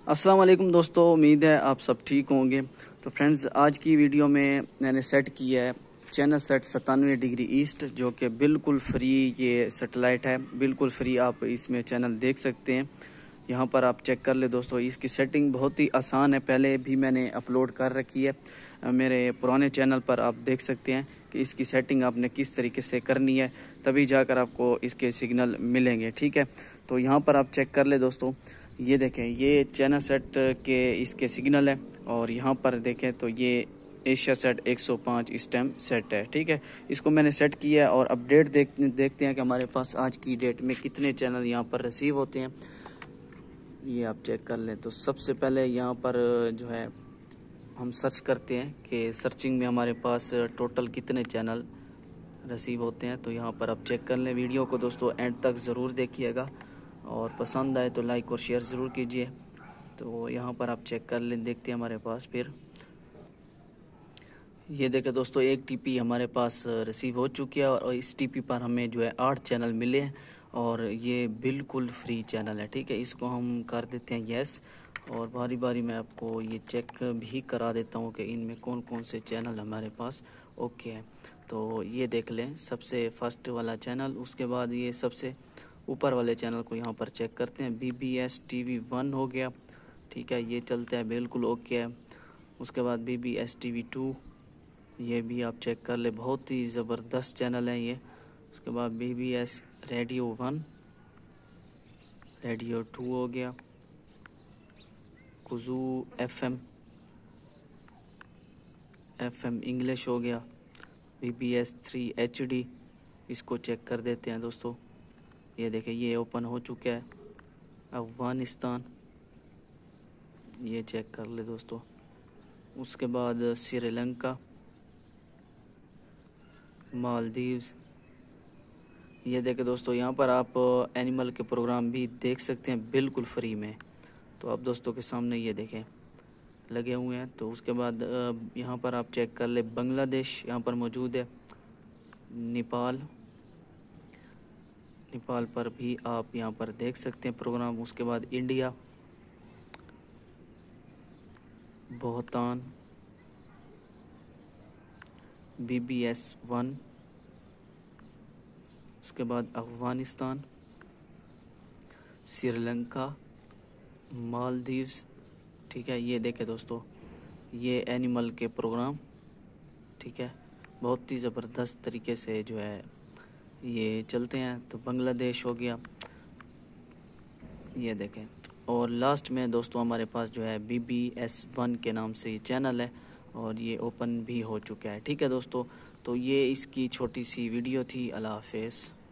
अस्सलाम वालेकुम दोस्तों, उम्मीद है आप सब ठीक होंगे। तो फ्रेंड्स, आज की वीडियो में मैंने सेट किया है चैनल सेट 97 डिग्री ईस्ट, जो कि बिल्कुल फ्री ये सैटेलाइट है, बिल्कुल फ्री आप इसमें चैनल देख सकते हैं। यहाँ पर आप चेक कर ले दोस्तों, इसकी सेटिंग बहुत ही आसान है, पहले भी मैंने अपलोड कर रखी है मेरे पुराने चैनल पर। आप देख सकते हैं कि इसकी सेटिंग आपने किस तरीके से करनी है, तभी जाकर आपको इसके सिग्नल मिलेंगे। ठीक है, तो यहाँ पर आप चेक कर ले दोस्तों, ये देखें, ये चैनल सेट के इसके सिग्नल है, और यहाँ पर देखें तो ये एशिया सेट 105 इस टाइम सेट है। ठीक है, इसको मैंने सेट किया है और अपडेट देखते हैं कि हमारे पास आज की डेट में कितने चैनल यहाँ पर रिसीव होते हैं। ये आप चेक कर लें। तो सबसे पहले यहाँ पर जो है हम सर्च करते हैं कि सर्चिंग में हमारे पास टोटल कितने चैनल रिसीव होते हैं। तो यहाँ पर आप चेक कर लें। वीडियो को दोस्तों एंड तक ज़रूर देखिएगा, और पसंद आए तो लाइक और शेयर ज़रूर कीजिए। तो यहाँ पर आप चेक कर लें, देखते हैं हमारे पास। फिर ये देखें दोस्तों, एक टीपी हमारे पास रिसीव हो चुकी है, और इस टीपी पर हमें जो है 8 चैनल मिले हैं, और ये बिल्कुल फ्री चैनल है। ठीक है, इसको हम कर देते हैं यस, और बारी बारी मैं आपको ये चेक भी करा देता हूँ कि इनमें कौन कौन से चैनल हमारे पास ओके है। तो ये देख लें, सबसे फर्स्ट वाला चैनल, उसके बाद ये सबसे ऊपर वाले चैनल को यहाँ पर चेक करते हैं। BBS TV 1 हो गया। ठीक है, ये चलता है, बिल्कुल ओके है। उसके बाद BBS TV 2, ये भी आप चेक कर ले, बहुत ही ज़बरदस्त चैनल है ये। उसके बाद BBS रेडियो 1, रेडियो 2 हो गया। कुजू FM इंग्लिश हो गया। BBS 3 HD, इसको चेक कर देते हैं दोस्तों। ये देखें, ये ओपन हो चुका है। अफगानिस्तान, ये चेक कर ले दोस्तों। उसके बाद श्रीलंका, मालदीव्स, ये देखें दोस्तों, यहाँ पर आप एनिमल के प्रोग्राम भी देख सकते हैं बिल्कुल फ्री में। तो आप दोस्तों के सामने ये देखें लगे हुए हैं। तो उसके बाद यहाँ पर आप चेक कर ले, बांग्लादेश यहाँ पर मौजूद है। नेपाल पर भी आप यहाँ पर देख सकते हैं प्रोग्राम। उसके बाद इंडिया, भूटान, BBS 1, उसके बाद अफगानिस्तान, श्रीलंका, मालदीव्स। ठीक है, ये देखें दोस्तों, ये एनिमल के प्रोग्राम। ठीक है, बहुत ही ज़बरदस्त तरीके से जो है ये चलते हैं। तो बांग्लादेश हो गया, ये देखें। और लास्ट में दोस्तों हमारे पास जो है BBS 1 के नाम से ये चैनल है, और ये ओपन भी हो चुका है। ठीक है दोस्तों, तो ये इसकी छोटी सी वीडियो थी। अल्लाह हाफ़िज़।